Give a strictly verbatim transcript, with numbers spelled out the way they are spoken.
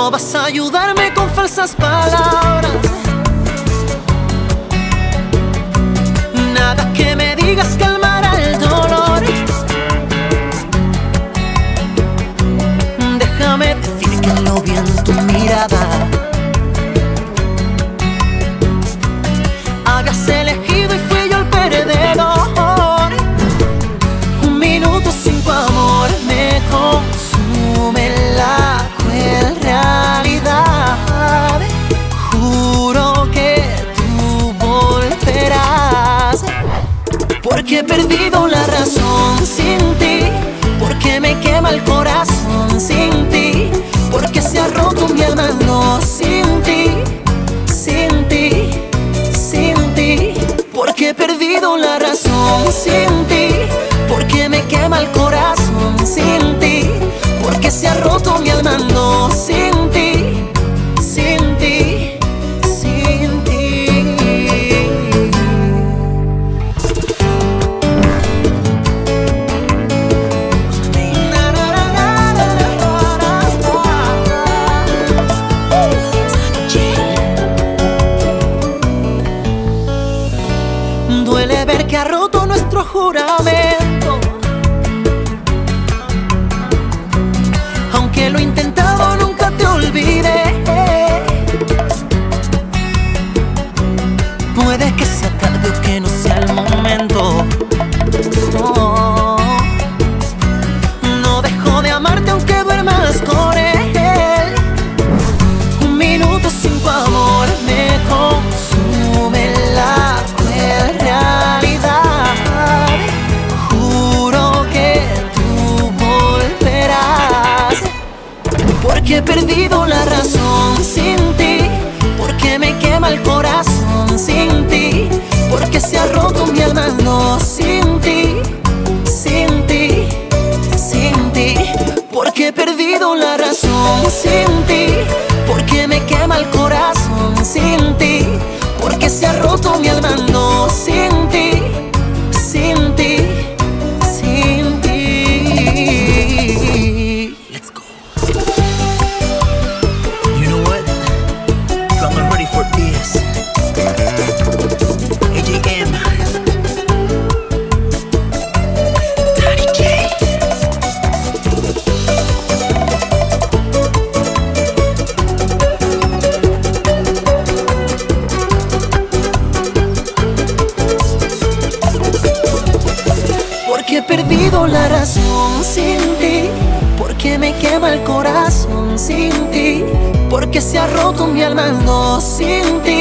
No vas a ayudarme con falsas palabras. Nada que me digas calmará el dolor. Déjame decir que lo vi en tu mirada. Habías elegido y fui yo el perdedor. Un minuto sin tu amor me consume la cruel realidad. Juro que tú volverás. Porque he perdido la razón sin ti. Porque me quema el corazón sin ti. Porque se ha roto mi alma no sin ti. Sin ti, sin ti. Porque he perdido la razón sin ti. Porque me quema el corazón sin ti. Porque se ha roto mi alma no sin ti. Sin ti, sin ti. Duele ver que ha roto nuestro juramento. Aunque lo he intentado nunca te olvidé. Puede que sea tarde o que no sea el momento. No, no dejo de amarte aunque duermas con él. Un minuto sin tu amor me consume la cruel realidad. Juro que tú volverás. Porque he perdido la razón sin ti. Porque me quema el corazón sin ti. Porque se ha roto mi alma no sin ti. Sin ti, sin ti. Porque he perdido la razón sin ti. Porque me quema el corazón sin ti. Porque se ha roto mi alma no sin ti. Sin ti, sin ti. Let's go. You know what? I'm not ready for this. A J M, Daddy J. Porque he perdido la razón sin ti. Porque me quema el corazón sin ti. Porque se ha roto mi alma no sin ti.